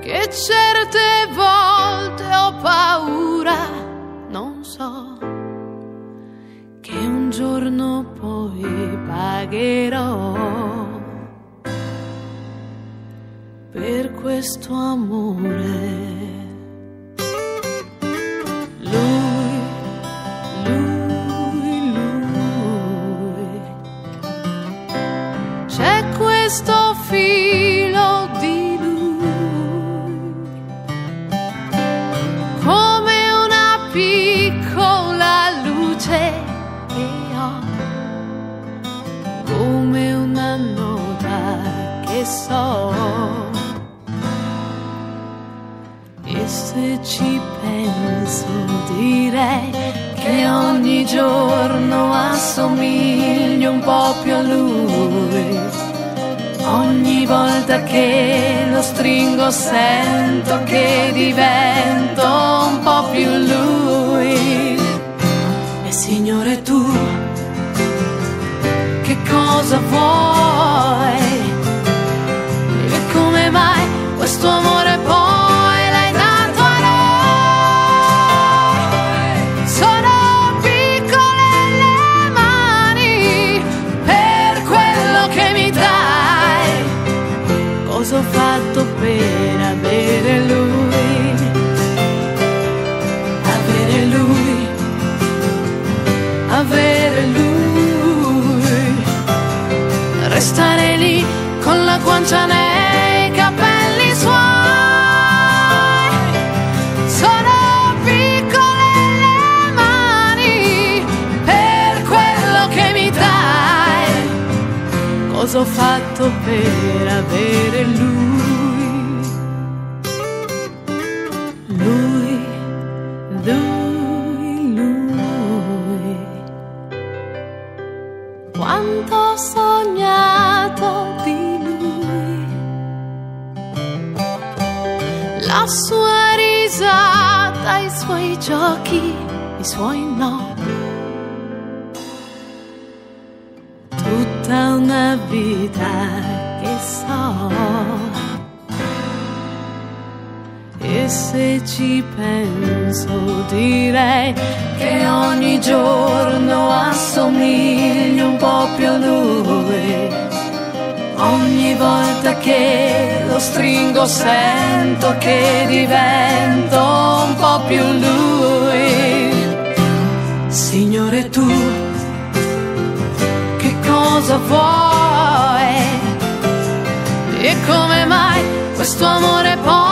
che certe volte ho paura, non so, che un giorno poi pagherò per questo amore. C'è questo filo di lui, come una piccola luce che ho, come una nota che so. E se ci penso direi che ogni giorno assomiglio un po' più a lui. Ogni volta che lo stringo sento che divento un po' più lui. E Signore, tu che cosa vuoi? E come mai questo amore poi l'hai dato a noi? Sono piccole le mani per quello che mi dai. Cosa ho fatto per avere lui? Avere lui, avere lui. Restare lì con la guancia nei capelli suoi. Sono piccole le mani per quello che mi dai. Cosa ho fatto per avere lui? Lui, lui, lui. Quanto ho sognato di lui, la sua risata, i suoi giochi, i suoi no. Tutta una vita che so. E se ci penso direi che ogni giorno assomiglio un po' più a lui. Ogni volta che lo stringo sento che divento un po' più lui. Signore, tu che cosa vuoi? E come mai questo amore poi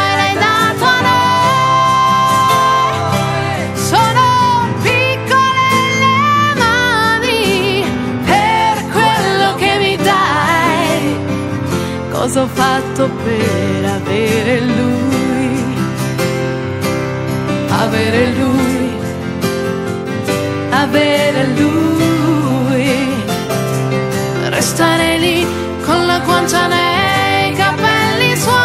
cosa ho fatto per avere lui? Avere lui, avere lui. Restare lì con la guancia nei capelli suoi.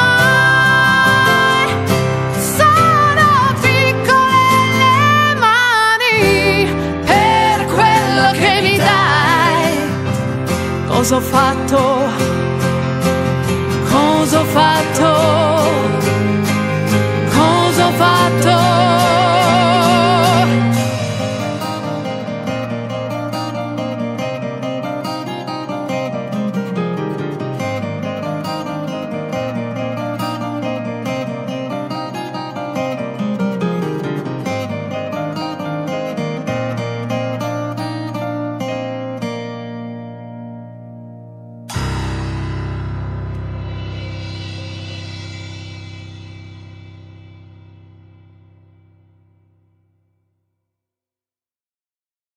Sono piccole le mani per quello che mi dai. Cosa ho fatto